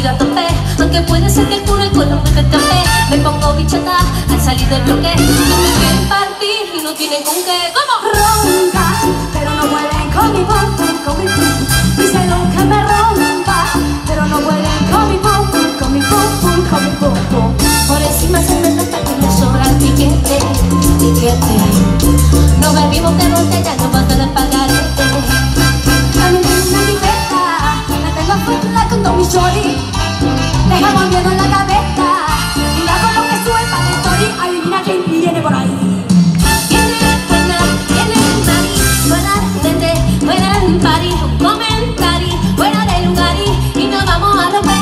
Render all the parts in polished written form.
sigo a tope, aunque puede ser que el culo no te tope. Me pongo bichota al salir del bloque. No me quieren partir y no tienen con qué. ¿Cómo? Ronca, pero no pueden con mi pum pum, con mi pum. Dicen que me rompa, pero no pueden con mi pum pum, con mi pum pum, con mi pum pum. Por encima se me nota que me sobra el piquete, piquete. No bebimos de botella, no puedo de pagarete. También tengo una libreta, la tengo afuera con todo mi shorty. Dejamos miedo en la cabeza, mira con lo que sube para el story. Adivina quién viene por ahí. Viene buena nariz, buena gente, buena en París. Un comentario, fuera del lugar y nos vamos a romper.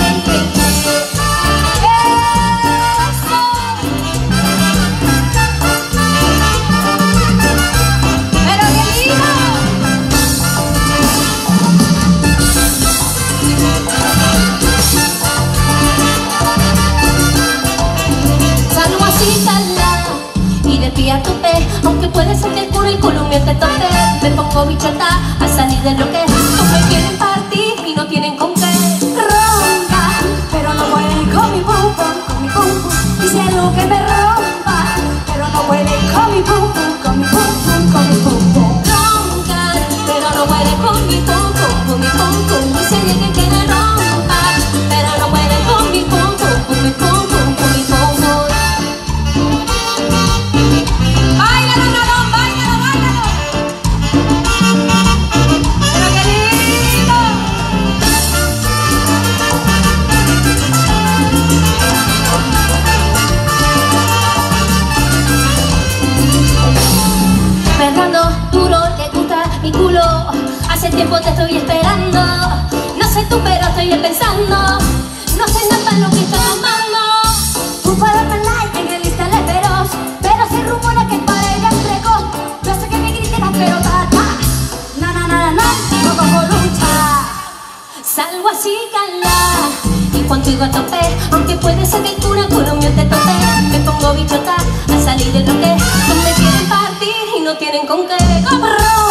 A tope, aunque puede ser que el culo mío te tope. Me pongo bichota al salir del bloque. No me quieren partir y no tienen con qué. Ronca, pero no pueden con mi pum pum, con mi pum pum. Hicieron que me rompa, pero no pueden con mi pum pum, con mi pum pum, con mi pum pum. Roncan, pero no pueden con mi pum pum, con mi pum pum. Dicen que me rompa, pero no pueden con mi pum pum, con mi pum pum, con mi pum pum. Duro, le gusta mi culo. Hace tiempo te estoy esperando. No sé tú, pero estoy bien pensando. No sé nada lo que estoy tomando. Tú puedes darme like en el Instagram feroz, pero se rumora que para ella es precoz. Yo sé que me critican, pero tata. No cojo lucha. Salgo así, cala. Y cuando digo a tope, aunque puede ser que el culo mío te tope. Me pongo bichota al salir del bloque. No me quieren partir y no tienen con qué. ¡Cabrón!